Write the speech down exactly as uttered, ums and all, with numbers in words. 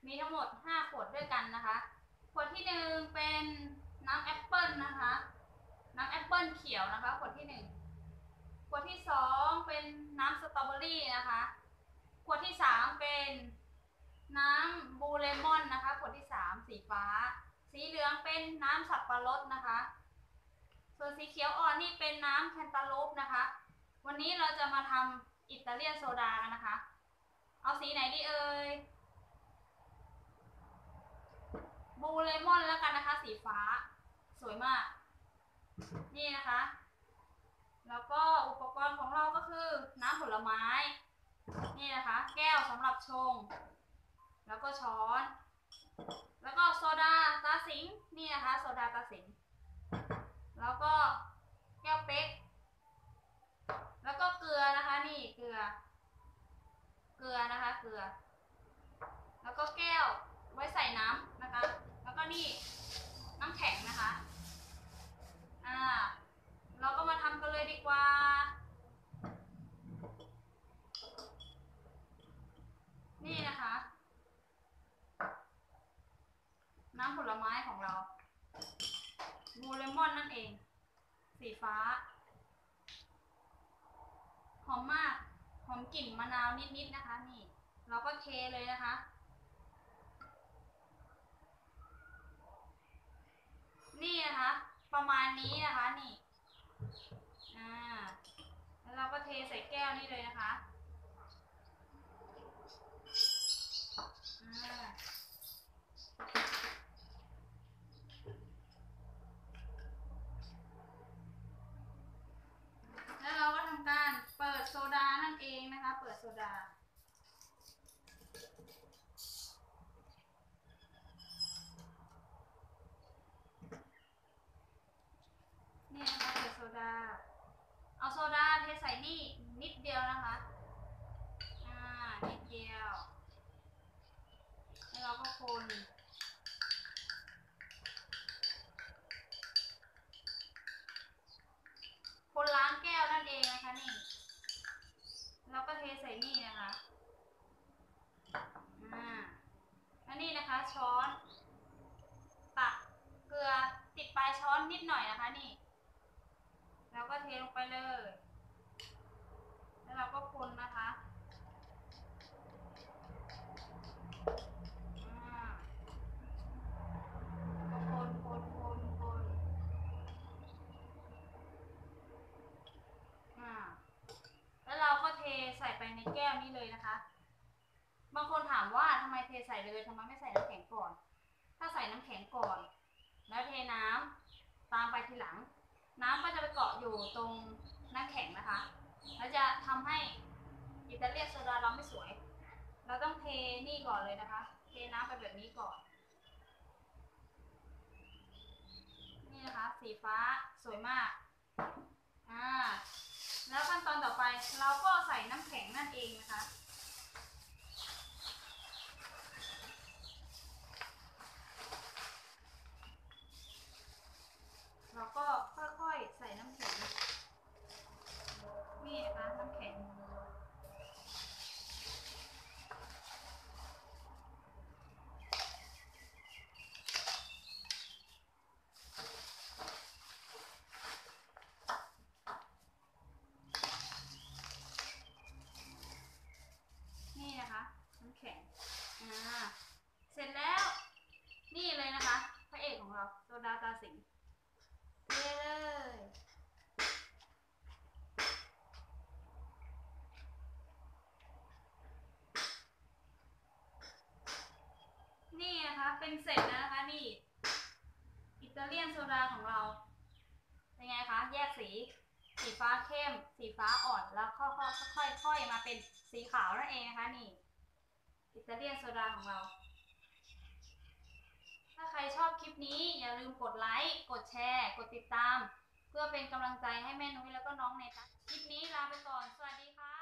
มีทั้งหมดห้าขวดด้วยกันนะคะขวดที่หนึ่งเป็นน้ำแอปเปิลนะคะน้ำแอปเปิลเขียวนะคะขวดที่หนึ่งขวดที่สองเป็นน้ำสตรอเบอรี่นะคะขวดที่สามเป็นน้ำบลูเลมอนนะคะขวดที่สามสีฟ้าสีเหลืองเป็นน้ำสับปะรดนะคะส่วนสีเขียวอ่อนนี่เป็นน้ำแคนตาลูปนะคะวันนี้เราจะมาทำอิตาเลียนโซดากันนะคะเอาสีไหนดีเอ่ยบลูเลมอนแล้วกันนะคะสีฟ้าสวยมากนี่นะคะแล้วก็อุปกรณ์ของเราก็คือน้ำผลไม้นี่นะคะแก้วสำหรับชงแล้วก็ช้อนแล้วก็โซดาตาสิงนี่นะคะโซดาตาสิงแล้วก็แก้วเป๊กแล้วก็เกลือนะคะนี่เกลือเกลือนะคะเกลือแล้วก็แก้วไว้ใส่น้ำนะคะแล้วก็นี่น้ำแข็งนะคะอ่าเราก็มาทำกันเลยดีกว่านี่นะคะน้ำผลไม้ของเราบลูเลมอนนั่นเองสีฟ้าหอมมากหอมกลิ่นมะนาวนิดๆนะคะนี่เราก็เทเลยนะคะนี่นะคะประมาณนี้นะคะนี่อ่าแล้วเราก็เทใส่แก้วนี่เลยนะคะอ่าแล้วเราก็ทำการเปิดโซดานั่นเองนะคะเปิดโซดานี่นะคะเปิดโซดาเอาโซดาเทใส่นี่นิดเดียวนะคะอ่านิดเดียวแล้วเราก็คนคนล้างแก้วนั่นเองนะคะนี่เราก็เทใส่นี่นะคะอ่าแล้วนี่นะคะช้อนตักเกลือติดปลายช้อนนิดหน่อยนะคะนี่แล้วก็เทลงไปเลยแล้วเราก็คนนะคะก็คนคนคนคนอ่าแล้วเราก็เทใส่ไปในแก้วนี้เลยนะคะบางคนถามว่าทำไมเทใส่เลยทำไมไม่ใส่น้ำแข็งก่อนถ้าใส่น้ำแข็งก่อนแล้วเทน้ำตามไปทีหลังน้ำก็จะไปเกาะอยู่ตรงน้ำแข็งนะคะแล้วจะทำให้อิตาเลียนโซดาเราไม่สวยเราต้องเทนี่ก่อนเลยนะคะเทน้ำไปแบบนี้ก่อนนี่นะคะสีฟ้าสวยมากอ่าแล้วขั้นตอนต่อไปเราก็ใส่น้ำแข็งนั่นเองนะคะเราก็ค่อยๆใส่น้ำแข็งนี่นะคะน้ำแข็งนี่นะคะน้ำแข็งอ่าเสร็จแล้วนี่เลยนะคะพระเอกของเราโซดาตาสิงเทเลยนี่นะคะเป็นเสร็จแล้วนะคะนี่อิตาเลียนโซดาของเราเป็นไงคะแยกสีสีฟ้าเข้มสีฟ้าอ่อนแล้วค่อยๆค่อยๆมาเป็นสีขาวนั่นเองนะคะนี่อิตาเลียนโซดาของเราถ้าใครชอบคลิปนี้อย่าลืมกดไลค์กดแชร์กดติดตามเพื่อเป็นกำลังใจให้แม่นุ้ยแล้วก็น้องเนตัสคลิปนี้ลาไปก่อนสวัสดีค่ะ